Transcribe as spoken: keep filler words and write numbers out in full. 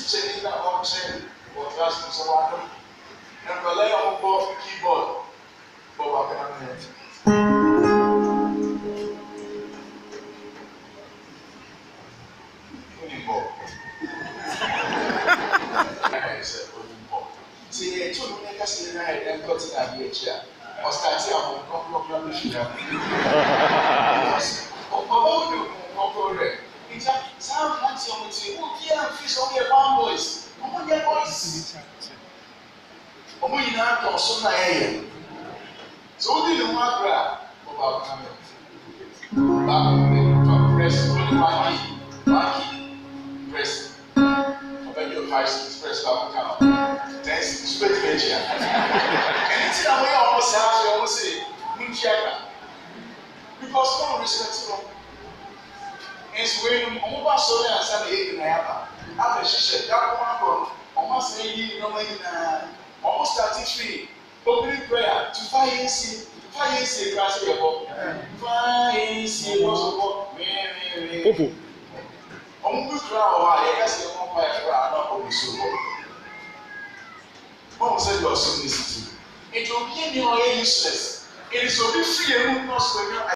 teacher na on chain or class so one and play on board keyboard but what can I do? See, I told you that see I and got to that here chair. Or start here on couple of years here. Oh, no, no problem. It's a sound handsome with you. Who can't fish on your one voice? Come on, your voice. Oh, we now come so nice. So, did the one grab about coming? Back press only one key. One key. Press. Open your eyes, press back down. Then split the chair. Anything I will almost have to almost say, because no respect to and so when almost so that Sunday in the app, after she said, that one almost say, no money, almost starting free, opening prayer to fire and see, fire and see, grass your book, fire and see, also, Mary. Almost drown, I guess you won't buy a crowd, not only so. Mom said you are so necessary. It will be in your useless. It is so free and not so.